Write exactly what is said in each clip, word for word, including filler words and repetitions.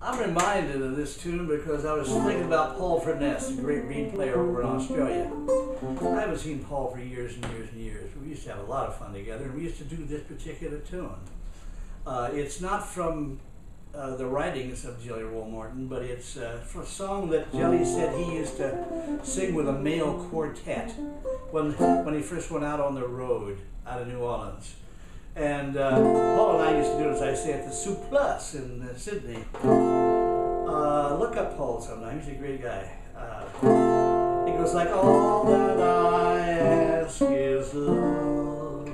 I'm reminded of this tune because I was thinking about Paul Furness, a great reed player over in Australia. I haven't seen Paul for years and years and years. We used to have a lot of fun together, and we used to do this particular tune. Uh, it's not from uh, the writings of Jelly Roll Morton, but it's uh, from a song that Jelly said he used to sing with a male quartet when, when he first went out on the road out of New Orleans. And uh, Paul and I used to do it, as I say, at the Soup Plus in uh, Sydney. Uh, look up Paul sometime, he's a great guy. Uh, it goes like, all that I ask is love.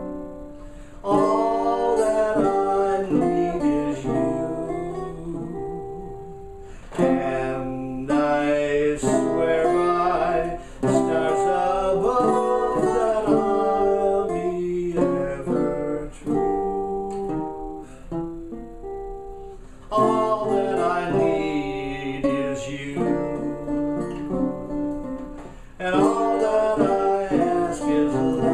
All that I need is you. And I swear by stars above that I'll be ever true. All that I need is you, and all that I ask is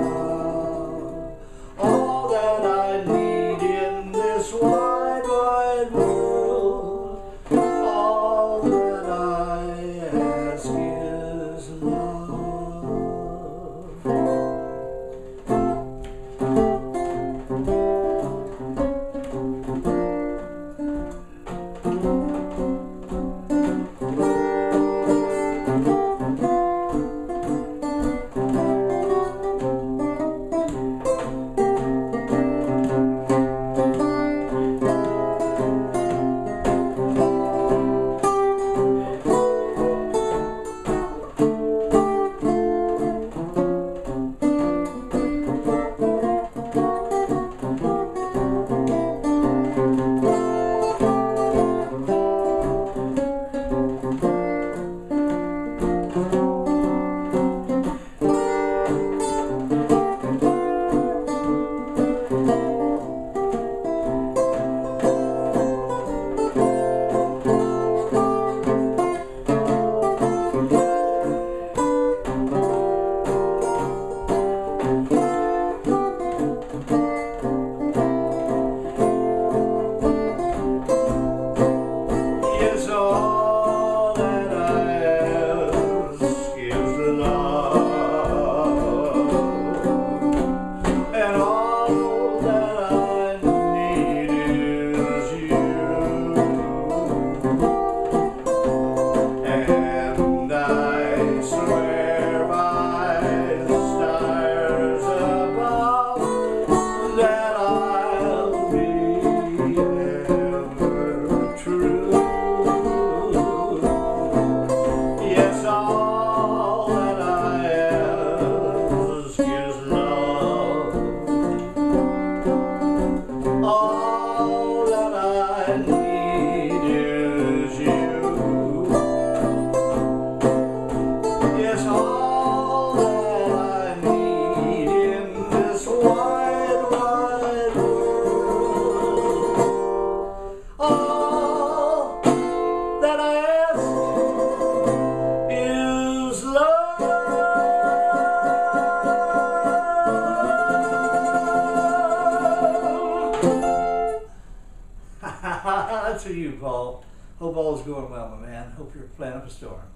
love. All that I need in this wide, wide world, all that I ask is love. That's for you, Paul. Hope all is going well, my man. Hope you're playing up a storm.